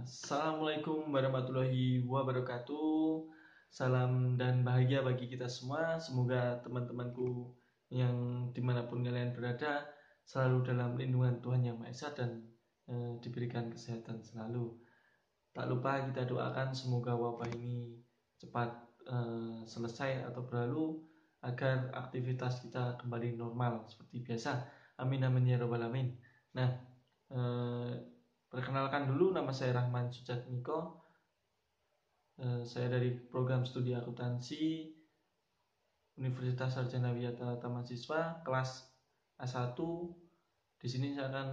Assalamualaikum warahmatullahi wabarakatuh. Salam dan bahagia bagi kita semua. Semoga teman-temanku yang dimanapun kalian berada selalu dalam lindungan Tuhan Yang Maha Esa dan diberikan kesehatan selalu. Tak lupa kita doakan semoga wabah ini cepat selesai atau berlalu agar aktivitas kita kembali normal seperti biasa. Amin amin ya rabbal alamin. Nah, perkenalkan dulu, nama saya Rahman Sujatmiko. Saya dari program studi akuntansi Universitas Sarjana Wiyata Taman Siswa kelas A1. Di sini saya akan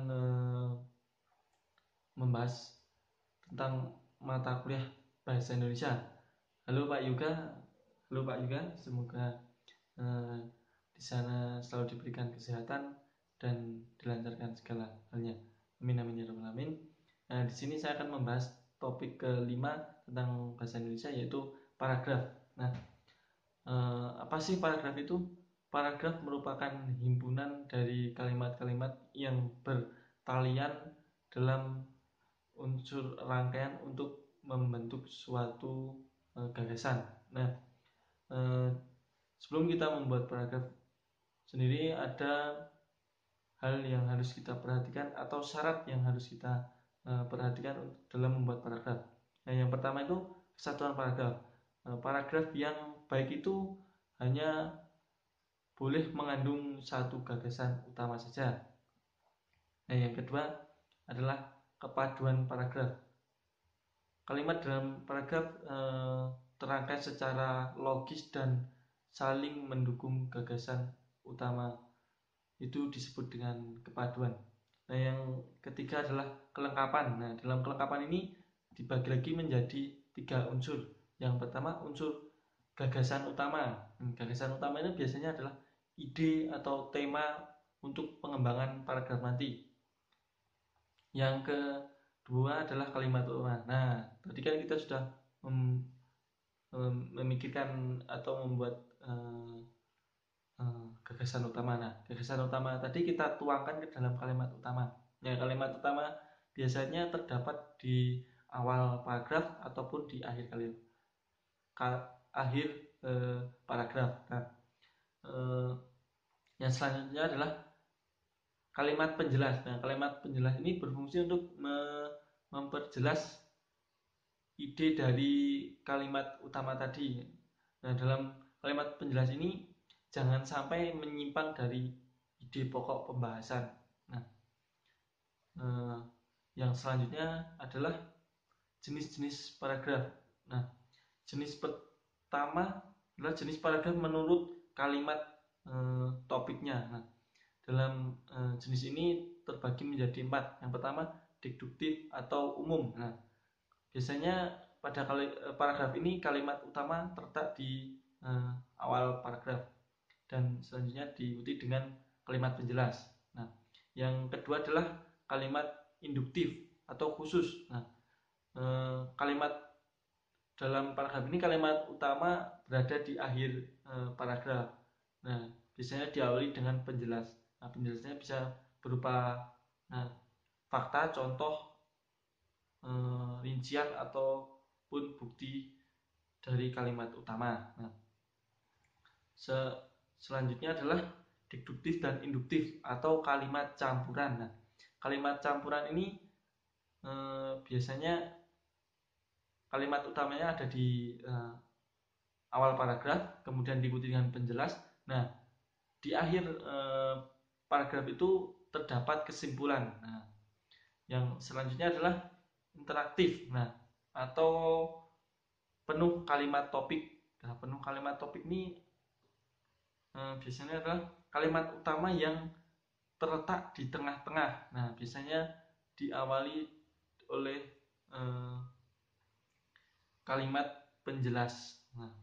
membahas tentang mata kuliah Bahasa Indonesia. Halo Pak Yuga, semoga di sana selalu diberikan kesehatan dan dilancarkan segala halnya. Amin amin ya rabbal alamin. Nah, di sini saya akan membahas topik kelima tentang bahasa Indonesia, yaitu paragraf. Nah, apa sih paragraf itu? Paragraf merupakan himpunan dari kalimat-kalimat yang bertalian dalam unsur rangkaian untuk membentuk suatu gagasan. Nah, sebelum kita membuat paragraf sendiri, ada hal yang harus kita perhatikan atau syarat yang harus kita perhatikan dalam membuat paragraf. Nah, yang pertama itu kesatuan paragraf. Paragraf yang baik itu hanya boleh mengandung satu gagasan utama saja. Nah, yang kedua adalah kepaduan paragraf. Kalimat dalam paragraf terangkai secara logis dan saling mendukung gagasan utama, itu disebut dengan kepaduan. Nah, yang ketiga adalah kelengkapan. Nah, dalam kelengkapan ini dibagi lagi menjadi 3 unsur. Yang pertama unsur gagasan utama. Gagasan utama ini biasanya adalah ide atau tema untuk pengembangan paragraf nanti. Yang kedua adalah kalimat utama. Nah, tadi kan kita sudah memikirkan atau membuat gagasan utama. Nah, gagasan utama tadi kita tuangkan ke dalam kalimat utama. Nah, kalimat utama biasanya terdapat di awal paragraf ataupun di akhir paragraf. Nah, yang selanjutnya adalah kalimat penjelas. Nah, kalimat penjelas ini berfungsi untuk memperjelas ide dari kalimat utama tadi. Nah, dalam kalimat penjelas ini jangan sampai menyimpang dari ide pokok pembahasan. Nah, yang selanjutnya adalah jenis-jenis paragraf. Nah, jenis pertama adalah jenis paragraf menurut kalimat topiknya. Nah, dalam jenis ini terbagi menjadi 4. Yang pertama deduktif atau umum. Nah, biasanya pada paragraf ini kalimat utama terletak di awal paragraf dan selanjutnya diikuti dengan kalimat penjelas. Nah, yang kedua adalah kalimat induktif atau khusus. Nah, kalimat dalam paragraf ini kalimat utama berada di akhir paragraf. Nah, biasanya diawali dengan penjelas. Nah, penjelasannya bisa berupa fakta, contoh, rincian ataupun bukti dari kalimat utama. Nah, selanjutnya adalah deduktif dan induktif atau kalimat campuran. Nah, kalimat campuran ini biasanya kalimat utamanya ada di awal paragraf, kemudian diikuti dengan penjelas. Nah, di akhir paragraf itu terdapat kesimpulan. Nah, yang selanjutnya adalah interaktif. Nah, atau penuh kalimat topik. Nah, penuh kalimat topik ini biasanya adalah kalimat utama yang terletak di tengah-tengah. Nah, biasanya diawali oleh kalimat penjelas.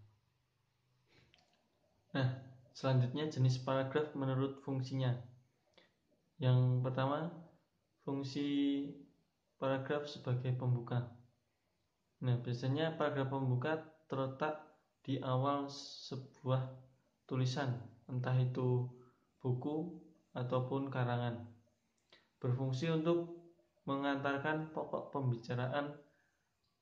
Nah, selanjutnya jenis paragraf menurut fungsinya. Yang pertama, fungsi paragraf sebagai pembuka. Nah, biasanya paragraf pembuka terletak di awal sebuah tulisan, entah itu buku ataupun karangan. Berfungsi untuk mengantarkan pokok pembicaraan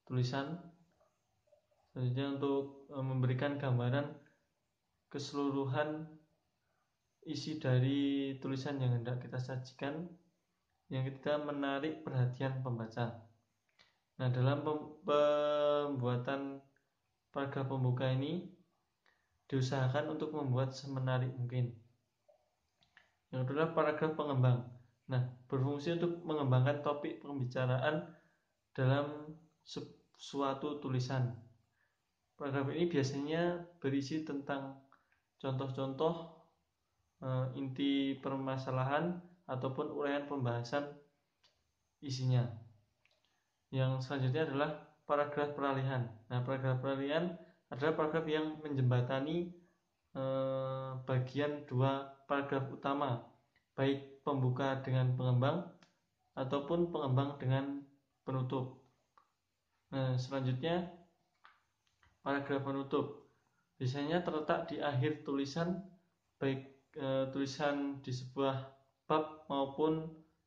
tulisan. Selanjutnya untuk memberikan gambaran keseluruhan isi dari tulisan yang hendak kita sajikan. Yang ketiga, menarik perhatian pembaca. Nah, dalam pembuatan paragraf pembuka ini diusahakan untuk membuat semenarik mungkin. Yang kedua, paragraf pengembang. Nah, berfungsi untuk mengembangkan topik pembicaraan dalam suatu tulisan. Paragraf ini biasanya berisi tentang contoh-contoh, inti permasalahan ataupun uraian pembahasan isinya. Yang selanjutnya adalah paragraf peralihan. Nah, paragraf peralihan adalah paragraf yang menjembatani bagian dua paragraf utama, baik pembuka dengan pengembang ataupun pengembang dengan penutup. Nah, selanjutnya paragraf penutup biasanya terletak di akhir tulisan, baik tulisan di sebuah bab maupun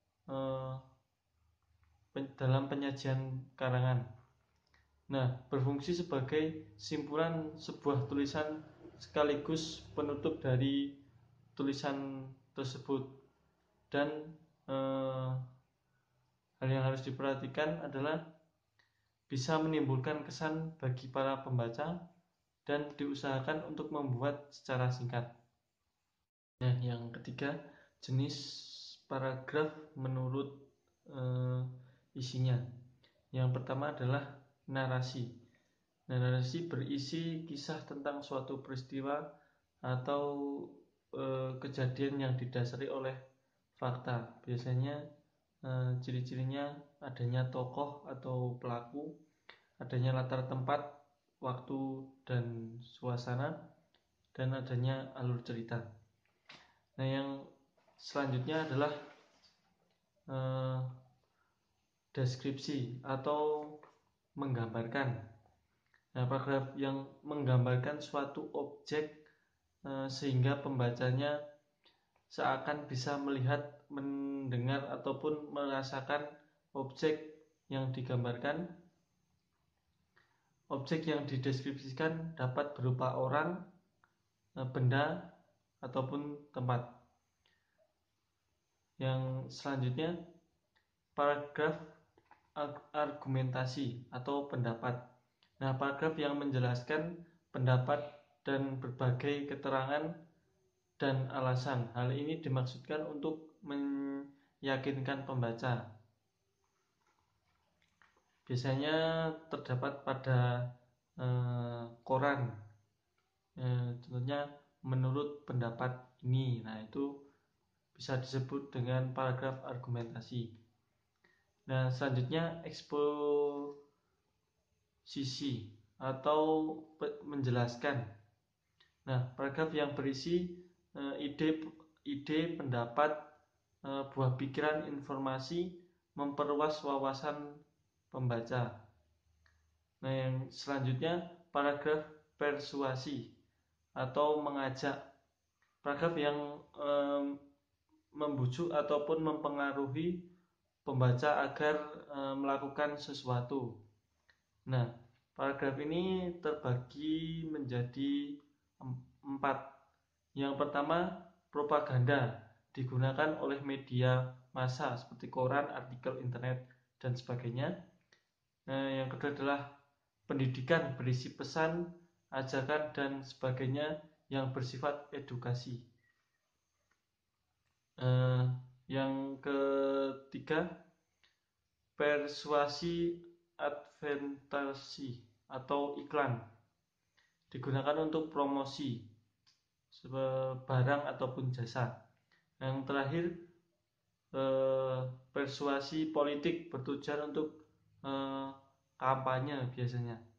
dalam penyajian karangan. Nah, berfungsi sebagai simpulan sebuah tulisan sekaligus penutup dari tulisan tersebut. Dan hal yang harus diperhatikan adalah bisa menimbulkan kesan bagi para pembaca dan diusahakan untuk membuat secara singkat. Nah, yang ketiga, jenis paragraf menurut isinya. Yang pertama adalah narasi. Nah, narasi berisi kisah tentang suatu peristiwa atau kejadian yang didasari oleh fakta. Biasanya ciri-cirinya adanya tokoh atau pelaku, adanya latar tempat, waktu dan suasana, dan adanya alur cerita. Nah, yang selanjutnya adalah deskripsi atau menggambarkan. Nah, paragraf yang menggambarkan suatu objek sehingga pembacanya seakan bisa melihat, mendengar ataupun merasakan objek yang digambarkan. Objek yang dideskripsikan dapat berupa orang, benda, ataupun tempat. Yang selanjutnya, paragraf argumentasi atau pendapat. Nah, paragraf yang menjelaskan pendapat dan berbagai keterangan dan alasan. Hal ini dimaksudkan untuk meyakinkan pembaca. Biasanya terdapat pada koran. Contohnya menurut pendapat ini. Nah, itu bisa disebut dengan paragraf argumentasi. Nah, selanjutnya eksposisi atau menjelaskan. Nah, paragraf yang berisi ide, pendapat, buah pikiran, informasi, memperluas wawasan pembaca. Nah, yang selanjutnya paragraf persuasi atau mengajak. Paragraf yang membujuk ataupun mempengaruhi pembaca agar melakukan sesuatu. Nah, paragraf ini terbagi menjadi 4. Yang pertama, propaganda, digunakan oleh media massa seperti koran, artikel internet, dan sebagainya. Yang kedua adalah pendidikan, berisi pesan, ajakan, dan sebagainya yang bersifat edukasi. Yang ketiga, persuasi advertasi atau iklan, digunakan untuk promosi barang ataupun jasa. Yang terakhir, persuasi politik, bertujuan untuk kampanye biasanya.